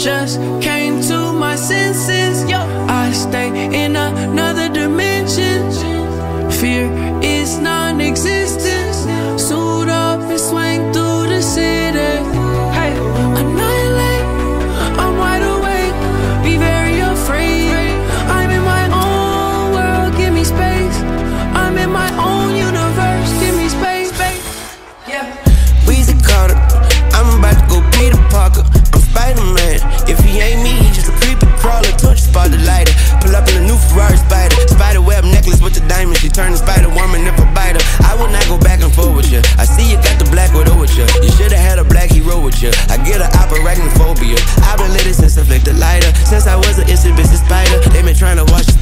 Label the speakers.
Speaker 1: just came to my senses. I stay in another dimension. Fear is non-existent. Suit up and swing through the city. Hey, annihilate, I'm wide awake. Be very afraid. I'm in my own world, give me space. I'm in my own universe, give me space. Yeah.
Speaker 2: Weezy Carter, I'm about to go Peter Parker. I'm Spider-Man. If he ain't me, he just a creepy crawler. Touch spot the lighter. Pull up in a new Ferrari Spider. Spider web necklace with the diamond. She turn the Spider-Woman if I bite her. I will not go back and forth with you. I see you got the black widow with you. You should've had a black hero with you. I get an arachnophobia. I've been lit since I flicked the lighter. Since I was an instant business spider. They been trying to watch